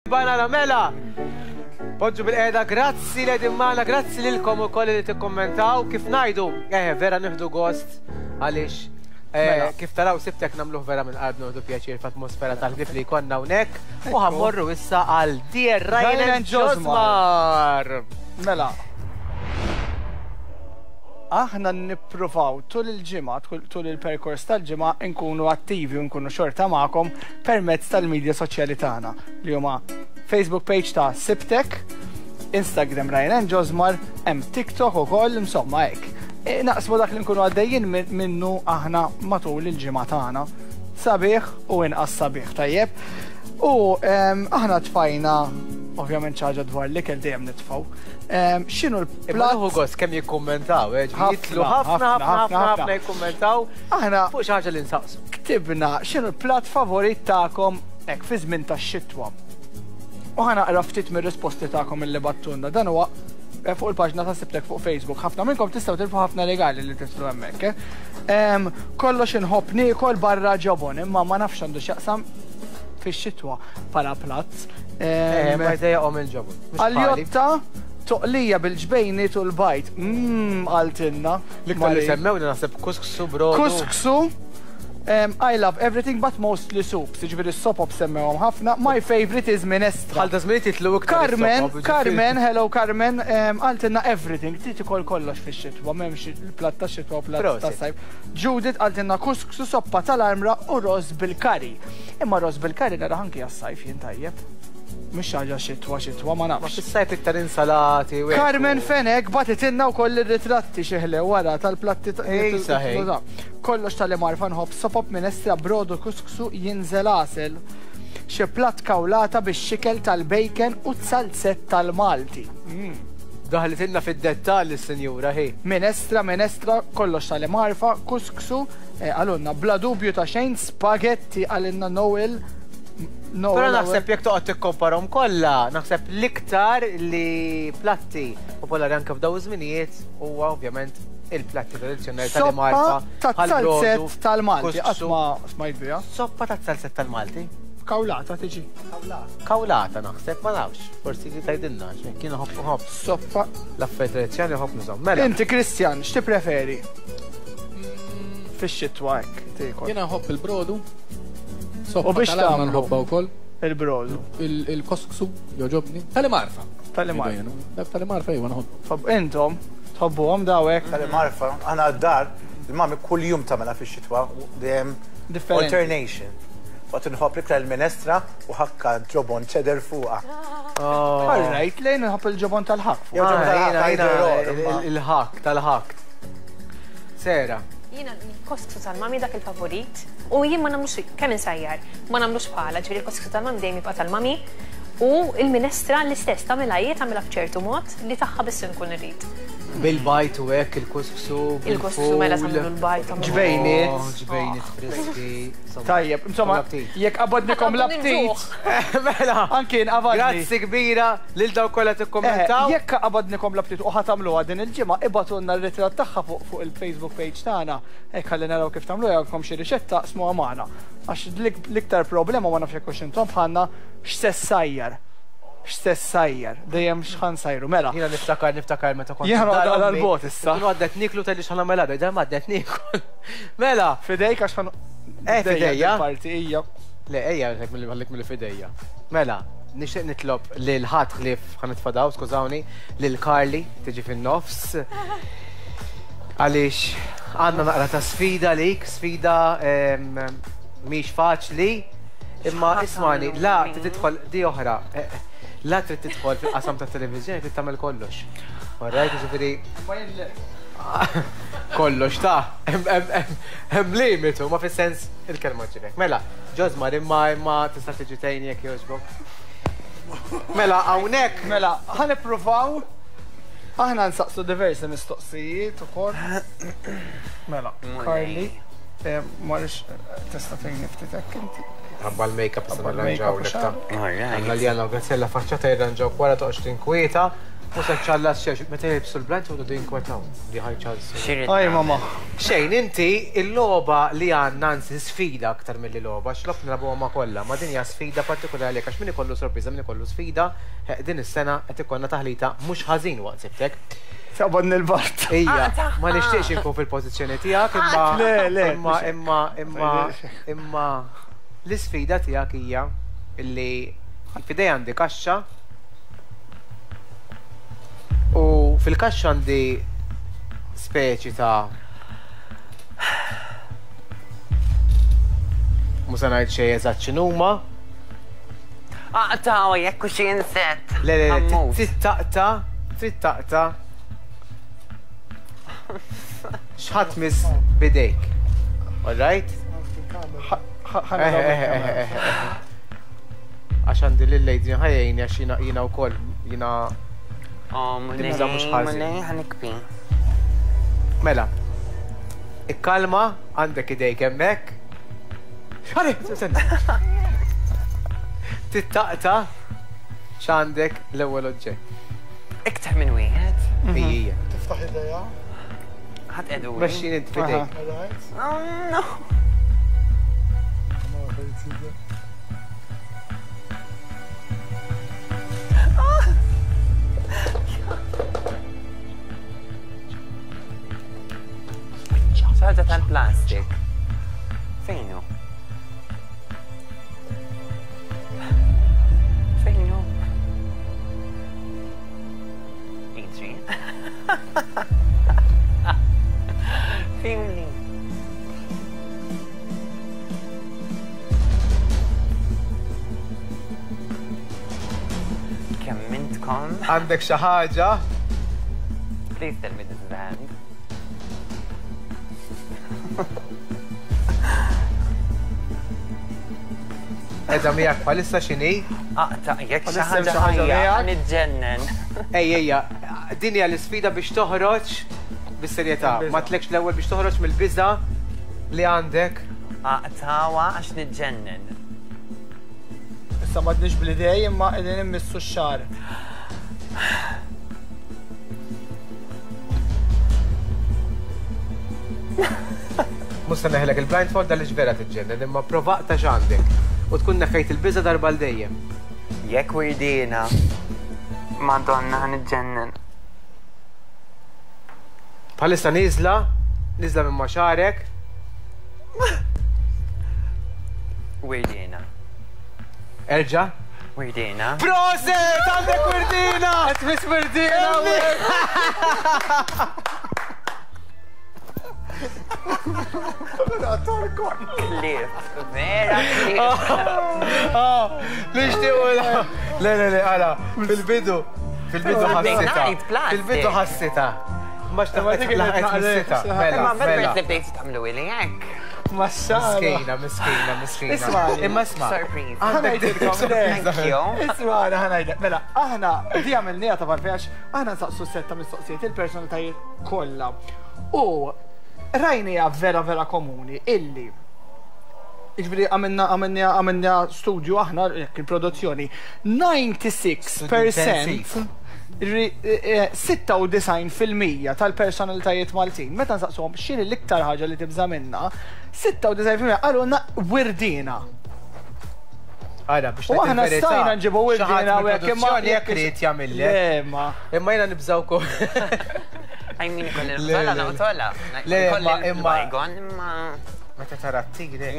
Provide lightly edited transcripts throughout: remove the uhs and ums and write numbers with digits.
Banana mela! Poġġu bil-qeda, grazzi li għedin maħna, grazzi lilkom u koll li t-kommentaw. Kif najdu, vera nifdu gost għalix. Kif taraw sibtek namluħ vera minn qalb nuħdu pjaċir f'atmosfera tal-ħdif li konna unek. U ħammorru issa għal Dear Ryan Josmar. Mela. Aħna nippruvaw tul il-ġimgħa, tul il-perkors tal-ġimgħa nkunu attivi u nkunu xorta magħkom permezz tal-medja soċjali tagħna li huma Facebook page ta' Sibtek, Instagram Ryan Josmar, hemm TikTok ukoll insomma hekk. Naqsmu dak li nkunu għaddejjin minnu aħna matul il-ġimgħa tagħna. Sabiħ u inqas sabiħ tajjeb. U aħna tfajna ovvjament ċaġa dwar li kell dejjem nitfgħu. X'inhu l-platt? Imma gost kemm jikkummentaw, jitlu ħafna jikkummentaw. Aħna fuq xi ħaġa li nsaqsu. Ktibna x'inhu l-platt favorit tagħkom hekk fi żmien tax-xitwa. U ħanaqra ftit mir-risposti tagħkom illi battunna. Dan huwa fuq il-paġna ta' Sibtek fuq Facebook. Ħafna minnkom tistgħu tilfu ħafna legali li titlu hemmhekk. Kollox inħobb niekol barra ġobon, imma ma nafx għandu x'jaqsam fix-xitwa bħala platt. Ma jdejjaqhom il-ġobon. Għal-jotta toqlija bil-ġbejniet u l-bajt. Għaltinna. L-iktar li semmewni naħseb kusksu brodu. Kusksu. I love everything but mostly soups. Ġifieri s-sopop semmewhom ħafna. My favorite is minestra. Għal dażminiet jitlu iktar. Carmen, hello Carmen, għaltinna everything. Trid ikoll kollox fix-xitwa, m'hemmx il-platt tax-xitwa u platt tas-sajf. Judith għaltinna kusksu, soppa tal-armra u roż bil-kari. Imma roż bil-kari nara anki għas-sajf jien tajjeb. Mux ħaġa xitwa, ma nafx. Ma fis-sajf iktar insalati. Carmen Fenek batitinna u koll ir-ritratti xieħle wara tal-platti kollox tal-marfa nħobb sopop minestra brodu kusksu jinżel asel. Xi platt kawlata bix-xikel tal-bacon u t-salzett tal-Malti. Daħlitilna fid-dettall is-sinjura ħi. Minestra, kollox tal-marfa, kusksu, għalunna bla dubju ta' xejn spaghetti għalinna Noel. Però naħseb jekk toqgħod tikkomparhom kollha, naħseb l-iktar li platti popolari anke f'daw iż-żminijiet huwa ovvjament il-platti tradizzjonali tal-Marfa. Soppa tat-salzett tal-Malti, qatt ma smajt biha. Soppa tat-salzett tal-Malti? Kawlata tiġi. Kawlata naħseb ma nafx, forsi li tgħidilna kien ħobb. Soppa l-affarijiet tradizzjonali ħobb nużhom. Inti Kristjan, x'ti preferi? Fix-xitwa hekk. Jiena ħobb il-brodu. U biex ta' nħobba u koll? Il-brodu. Il-kosksu, joġobni. Tali-marfa. Tali-marfa. Tali-marfa jiva nħobba. Intom, tħobbu għom dawek? Tali-marfa, għana għaddar, il-mami kull jum tamela fi xitwa, dem alternation. Għat nħobb li l-minestra u ħakka ġobon ċeder fuqa. All-right, lejn nħobb il-ġobon tal-ħak. Il-ħak, tal-ħak. Sera. Jina l-kosksu tal-mami dak il-favorit u jien ma namlux kemm insajjar, ma namlux bħala, ġifieri il-kosksu tal-mami dejjem jibqa' tal-mami u il-minestra l-istess tagħmilha jiet tagħmilha f'ċertu mod li tagħha biss inkun irrid. Bil-bajt u hekk il-kusksu. Il-kusksu mela tagħmlu l-bajt. Ġbejniet friski. Tajjeb, insomma, jekk qabadnikom l-aptit. Mela. Anki nqabadni. Grazzi kbira lil daw kollha tikkommentaw. Jekk qabadnikom l-aptit u ħatamluha din il-ġimgħa, ibatulna r-ritratt tagħha fuq il-Facebook page tagħna. Hekk ħalli naraw kif tagħmluha jekkom xi riċetta smuha magħna. Għax l-iktar problema ma nafx jekk intom bħalna x'sessajjar. X'sessajjar, dejjem x'ħan sajru, mela. Jiena niftakar meta kont. Jiena għadha l-bot issa. Kienu għaddet niklu tal-li x'ħana mela, dejjem għaddet niklu. Mela. Fidejk għax ħan. Fidejja. Partija. Le, ejja, għalek mill-fidejja. Mela, nixtieq nitlob lil ħadd ħlief ħanitfadaw, skużawni, lil Carly tiġi fin-nofs. Għaliex għandna naqra ta' sfida lik, sfida mhix faċli, imma ismani, la tidħol di oħra. La trid tidħol fil-qasam ta' televizjoni trid tagħmel kollox. Orrajt, ġifieri kollox ta' hemm limitu, ma fis-sens il-kelma ġifiek. Mela, Josmar imma tista' tiġi tgħin jekk jogħġbok. Mela hawnhekk. Mela, ħanippruvaw aħna nsaqsu diversi mistoqsijiet ukoll. Mela, Carly, marx tista' tgħin niftitek inti. Għabba l-make-up s-sanna l-ranġaw l-ekta. Għanna li għanna għazzella faċċata jirranġaw kwara toqx tinkwieta Musa ċalla xiex, meta jibsu l-blind u d-din kwetaw. Di ħajċaz. Aj, mama. Xejn, inti il-loba li għanna nsi sfida aktar mill-li loba, xlof nrabu ma kolla, ma din hija sfida partikolari għax min ikollu sorpriża, min ikollu sfida, din is-sena qed ikollna taħlita mhux ħażin waqt sibtek. Sabad nil-bart. Ija, ma nixtieqx inkun fil-pożizzjoni tiegħek, imma l-isfida tiegħek hija illi fidej għandi kaxxa u fil-kaxxa għandi speċi ta' musa ngħid xejn eżatt x'inhuma. Aqta' jekk xi inset. Le, trid taqta' x'ħadd miss bidejk. All right? Għax għandi l-lejdin ħajjajni għax jina u koll jina dimza mux ħazin. Mela, ikkalma għandek idejk emmek. Xħari, tittaqta x'għandek l-ewwel oġġett. Iktar minn wieħed. Ija. Tiftaħ id-dajja? Ħadd edu. Mexxin int fidejk. No. ċaħġa tal-plastik. Fejnu? Fejnu? Idri? Fejnu? Kemm intkom? Għandek xi ħaġa? Please tell me this is the hand. Edha miegħek bħalissa x'inhi? Aqta' jekk xi ħaġa ħajja nitġennen. Ejja, din hija l-isfida biex toħroġ bis-serjetà. Ma tlekx l-ewwel biex toħroġ mill-biża li għandek. Aqtawa għax nitġennen. Issa ma tnix bl-idej imma qegħdin immissu x-xar. Musta neħlek il-blindfold dal ġvera tiġġennen, imma provaqta x'għandek u tkun nefejt il-biża darba l-dejjem. Jekk wirdina, Madonna nitġennen. Bħalissa niżla minn maxarek. Wirdina. Erġa'. Wirdina. Proset! Għandek wirdina! Tmiss wirdina! Klif, vera klif. Nixtiequ le, għala, fil-bidu ħassita. Fil-bidu ħassita. Max taħt ħassita. Imma mela bdejtu tagħmlu li hekk. Massara. Miskina. Imma isma'. Isma' ħanajdek. Mela, aħna di għamilnija ta' barfjax, aħna nsaqsu setta mistoqsijiet il-personalitajiet kollha. U rajnija vera komuni illi iġbiri għamilna studju aħna il-produzzjoni 96% 96% tal-personalitajiet Maltin meta nsaqsuhom x'inhi l-iktar ħaġa li tibża minna 96% qalulna wirdina. Biex aħna stajna nġibu wirdina u hekk imma jekk irid jagħmilek. Imma jiena nibżawkom. Għajmin ikolli n-tola, naqtola. Imma. Imma. Meta tara t-tigri.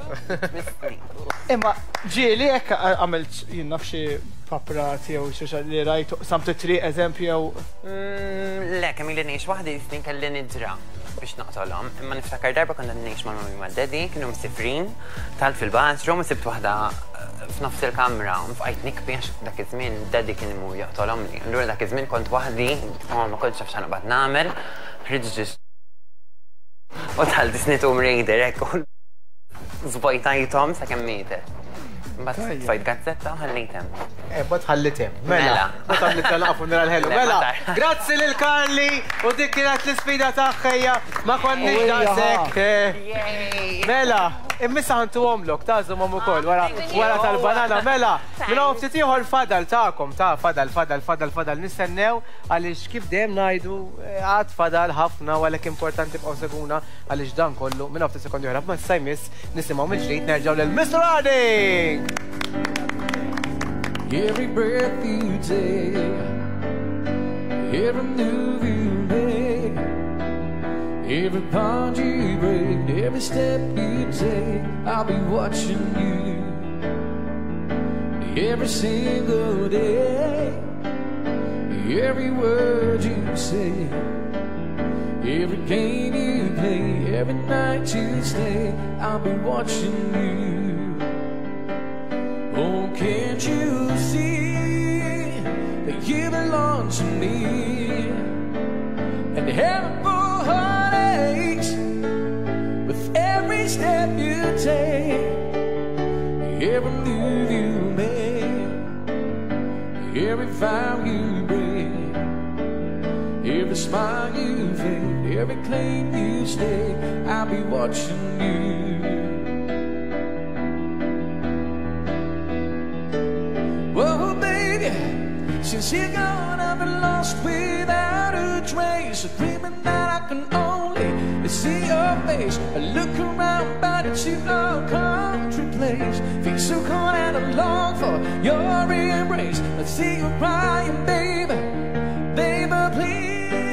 Imma ġieli hekk għamilt jien naf xi paprati jew xi li rajtu samtu tri eżempju jew. Le, kemm ili ngħix waħdi snin kelli nidra biex naqtolhom. Imma niftakar darba konna ngħix ma' mammi ma' daddy, kienu msifrin, talt fil-bathroom u sibt waħda f'nofs il-kamra, fqajt nikbi għax dak iż-żmien daddy kien imur jaqtolhom li. Allura dak iż-żmien kont waħdi, ma kontx naf x'għanqbad nagħmel, ħriġ u talt isnitum rejder hekk żbojtajthom sakemm mietet. Mbagħad tfajt gazzetta u ħallitem. Bad ħallitem. Mela. Bad ħallitem laqfu nira l-ħelu. Mela. Grazzi lil Karli u dik kienet l-isfida tagħha ma konniex daqshekk. Mela. Immissa ħantu għomlok, tażum għom ukoll, wara tal-banana mela. Minna ftit ieħor fadal ta'kom, fadal nistennew għaliex kif dejjem ngħidu għad fadal ħafna għalhekk importanti bqgħu seguna għaliex dan kollu minna ftit sekondi oħra ma sajmis nisimgħu mill-ġdid nerġgħu lil Mr. Harding. Every breath you take, every move you make, every bond you break, every step you take, I'll be watching you. Every single day, every word you say, every game you play, every night you stay, I'll be watching you. Oh, can't you see that you belong to me? And heaven for heartaches with every step you take, every move you make, every vow you break, every smile you fake, every claim you stake, I'll be watching you. Whoa, baby, since you're gone, I've been lost without a trace. Dreaming that I can only see your face. I look around, but it's you no country place. Feel so cold and I long for your embrace. I see you crying, baby, baby, please.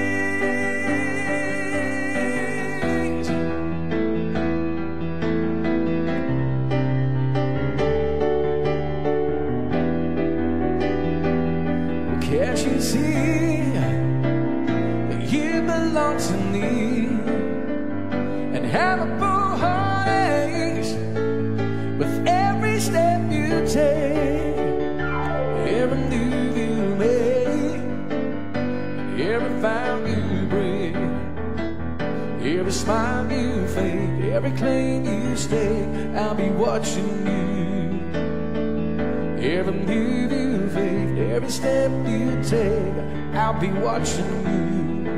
Can't you see that you belong to me? And have a full heartaches with every step you take, every move you make, every vow you break, every smile you fake, every claim you stake, I'll be watching you. Every move you fake, every step you take, I'll be watching you.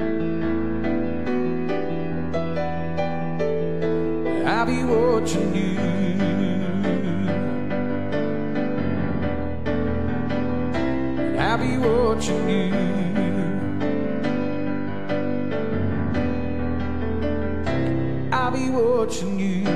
I'll be watching you. I'll be watching you. I'll be watching you.